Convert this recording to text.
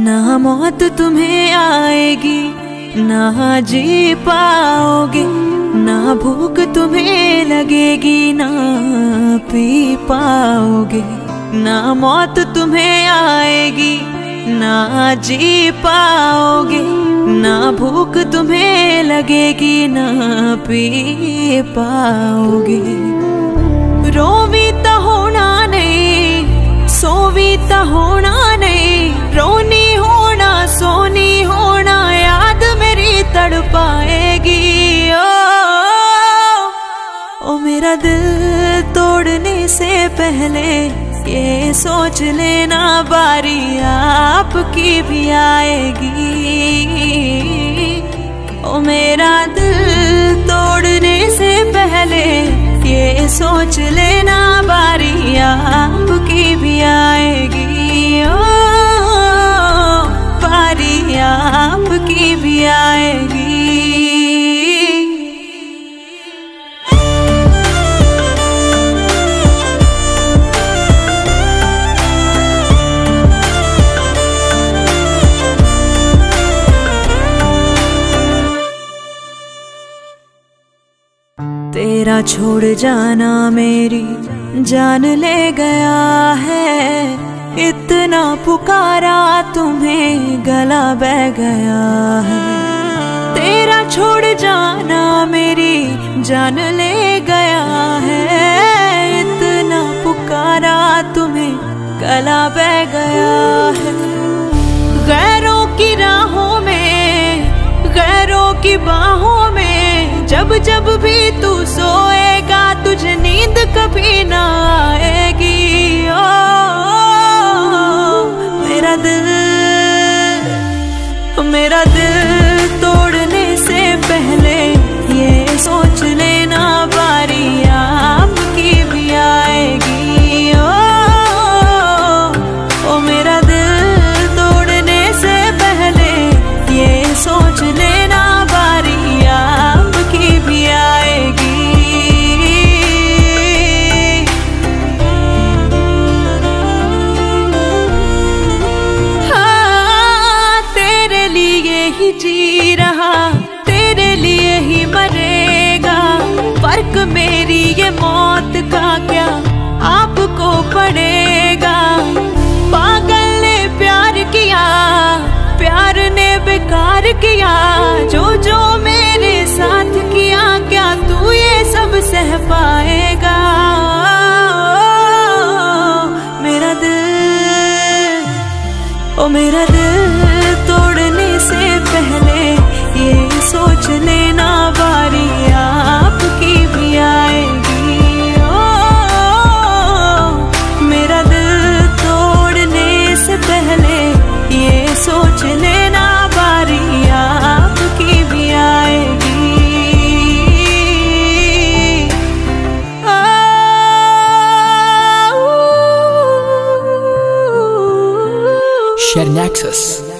ना मौत तुम्हें आएगी, ना जी पाओगे, ना भूख तुम्हें लगेगी, ना पी पाओगे। ना मौत तुम्हें आएगी, ना जी पाओगे, ना भूख तुम्हें लगेगी, ना पी पाओगे। रोवी तो होना नहीं, सोवी तो होना नहीं, रोनी होना सोनी होना, याद मेरी तड़पाएगी। ओ मेरा दिल तोड़ने से पहले ये सोच लेना, बारी आपकी भी आएगी। ओ मेरा दिल तोड़ने से पहले ये सोच लेना, बारी आपकी भी आएगी। ओ बारी आपकी भी आएगी। तेरा छोड़ जाना मेरी जान ले गया है, इतना पुकारा तुम्हें गला बह गया है। तेरा छोड़ जाना मेरी जान ले गया है, इतना पुकारा तुम्हें गला बह गया है। गैरों की राहों में, गैरों की बाहों में, जब जब भी तू सोएगा तुझे नींद कभी ना आएगी। ओ मेरा दिल, मेरा दिल तोड़ने से पहले ये सोच लेना, बारी आपकी भी आएगी। ओ मेरा दिल तोड़ने से पहले ये सोच लेना, बारी आपकी भी आएगी। हाँ, तेरे लिए ही जी रहा, तेरे लिए ही मरेगा। फर्क मेरी ये मौत का क्या आपको पड़ेगा। पागल ने प्यार किया, प्यार ने बेकार किया, जो जो मेरे साथ किया, क्या तू ये सब सह पाएगा। मेरा दिल, ओ मेरा दिल तोड़ने से पहले ये सोच लेना, बारी आपकी भी आएगी। मेरा दिल तोड़ने से पहले ये सोच लेना, बारी आपकी भी आएगी। Share Nexus.